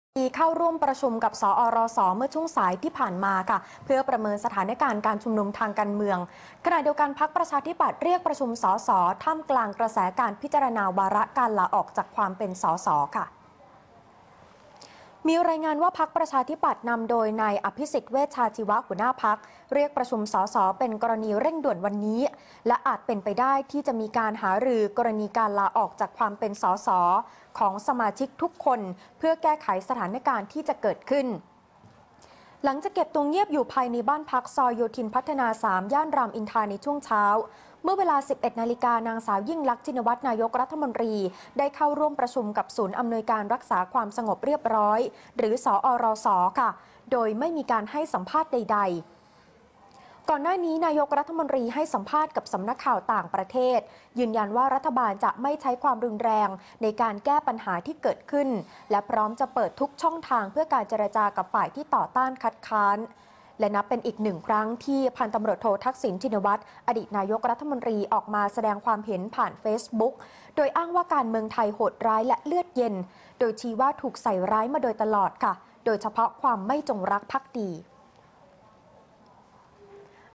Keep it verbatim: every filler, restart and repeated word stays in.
มีเข้าร่วมประชุมกับสอรสเมื่อช่วงสายที่ผ่านมาค่ะเพื่อประเมินสถานการณ์การชุมนุมทางการเมืองขณะเดียวกันพรรคประชาธิปัตย์เรียกประชุมสสท่ามกลางกระแสการพิจารณาวาระการลาออกจากความเป็นสสค่ะมีรายงานว่าพรรคประชาธิปัตย์นำโดยนายอภิสิทธิ์เวชชาชีวะหัวหน้าพรรคเรียกประชุมสสเป็นกรณีเร่งด่วนวันนี้และอาจเป็นไปได้ที่จะมีการหารือกรณีการลาออกจากความเป็นสสของสมาชิกทุกคนเพื่อแก้ไขสถานการณ์ที่จะเกิดขึ้นหลังจากเก็บตัวเงียบอยู่ภายในบ้านพักซอยโยธินพัฒนาสามย่านรามอินทราในช่วงเช้าเมื่อเวลา สิบเอ็ดนาฬิกานางสาวยิ่งลักษณ์ชินวัตรนายกรัฐมนตรีได้เข้าร่วมประชุมกับศูนย์อำนวยการรักษาความสงบเรียบร้อยหรือสอรสค่ะโดยไม่มีการให้สัมภาษณ์ใดๆก่อนหน้านี้นายกรัฐมนตรีให้สัมภาษณ์กับสำนักข่าวต่างประเทศยืนยันว่ารัฐบาลจะไม่ใช้ความรุนแรงในการแก้ปัญหาที่เกิดขึ้นและพร้อมจะเปิดทุกช่องทางเพื่อการเจรจากับฝ่ายที่ต่อต้านคัดค้านและนับเป็นอีกหนึ่งครั้งที่พันตำรวจโททักษิณชินวัตรอดีตนายกรัฐมนตรีออกมาแสดงความเห็นผ่านเฟซบุ๊กโดยอ้างว่าการเมืองไทยโหดร้ายและเลือดเย็นโดยชี้ว่าถูกใส่ร้ายมาโดยตลอดค่ะโดยเฉพาะความไม่จงรักภักดี